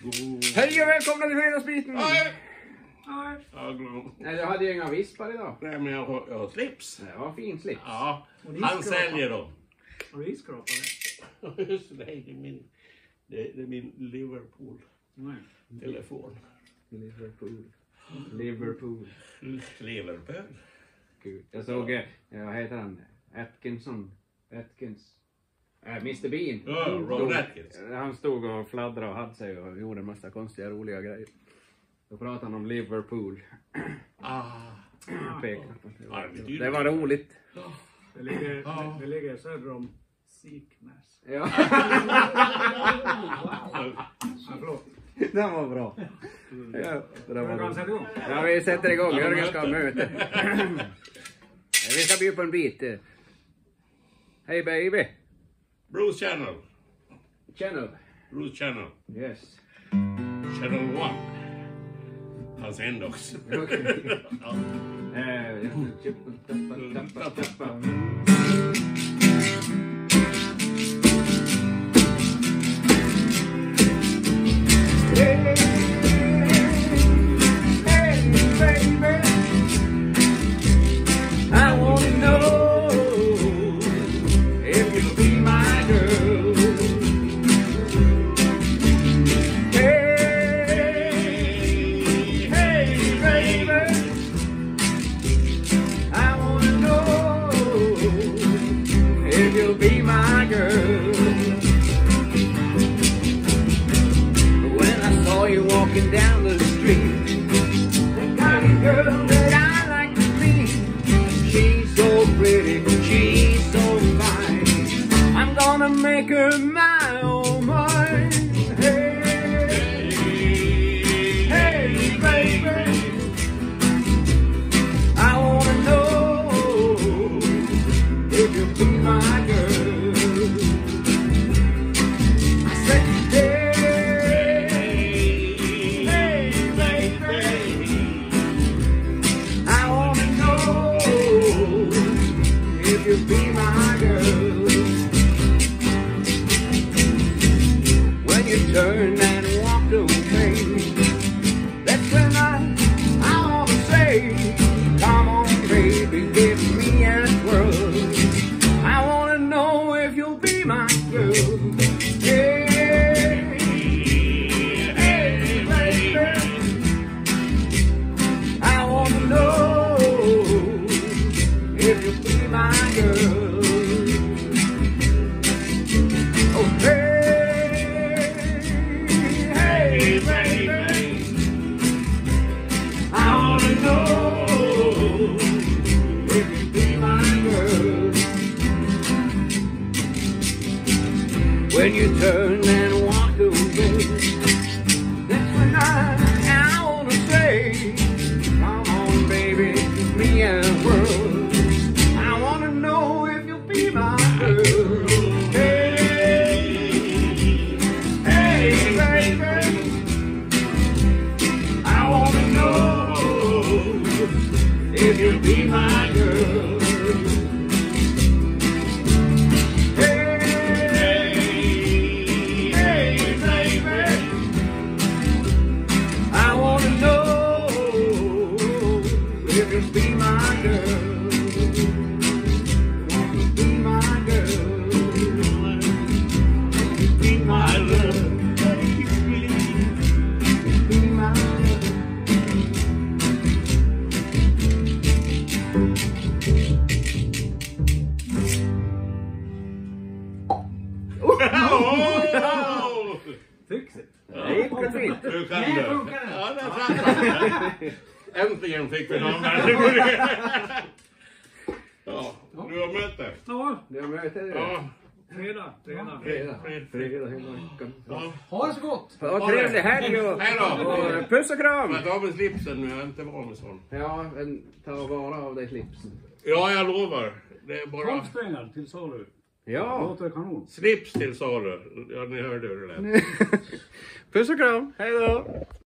Hej och välkomna till Fredagsbitn! Nej. Nej, jag hade ju inga vispar idag. Nej, men jag har slips. Det var fin slips. Ja, han säljer dem. Har du iskrapare? Just det, det är min Liverpool-telefon. Liverpool. Gud. Jag såg, vad heter han? Atkins. Mr Bean. Ja, Ron Atkins. Han stod och fladdrade och hade sig och gjorde en massa konstiga roliga grejer. Då pratade han om Liverpool. Det var roligt. Det ligger söder om Siknäs. Ja. Förlåt. Den var bra. Ja, det där var Kan roligt. Ja, vi sätter igång. Jörgen ska ha möte. Vi ska bjuda på en bit. Hej baby. Bruce Channel. Bruce Channel. Yes. Channel 1. Hans indox. Okej. Down the street, the kind of girl that I like to meet. She's so pretty, she's so fine. I'm gonna make her my own mine. Hey, hey, baby, I wanna know if you'll be my girl. I said, hey. You'll be my girl. When you turn and walk away, that's when I wanna say, come on baby, give me a twirl. I wanna know if you'll be my girl. Hey, hey baby, I wanna know if you'll be my girl. Oh hey, hey baby, I wanna know if you be my girl. When you turn and walk away, that's when I wanna say, come on baby, give me a whirl. If you'll be my girl. Hey, hey, baby, I wanna know if you'll be my girl. Won't you be my girl? Won't you be my love? Be my love. Fixigt. Det gick väl fint. Du kan det. Ja, det är sant. Äntligen fick vi någon där. Ja, du har möte. Ja, Det har möte. Ja. fredag. Fredag hela veckan. Ja. Ha det så gott. Ja, trevlig helg och Hej då. och puss och kram. Jag tar av mig slipsen nu, jag är inte van med sånt. Ja, men ta vara av dig slipsen. Ja, jag lovar. Det är bara 12 strängar till salu. Ja. Låter kanon. slips till salu. Ja, ni hörde hur det lät. Puss och kram. Hej då.